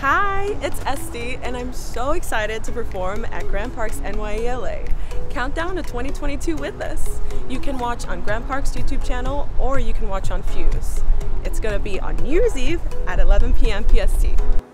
Hi, it's Esty, and I'm so excited to perform at Grant Park's NYELA. Countdown to 2022 with us. You can watch on Grant Park's YouTube channel, or you can watch on Fuse. It's going to be on New Year's Eve at 11 p.m. PST.